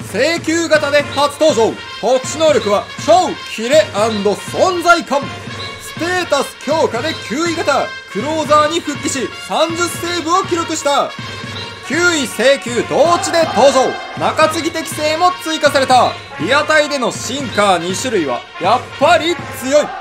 請求型で初登場。特殊能力は超キレ&存在感。ステータス強化で9位型。クローザーに復帰し30セーブを記録した。9位請求同値で登場。中継ぎ適性も追加された。リアタイでのシンカー2種類はやっぱり強い。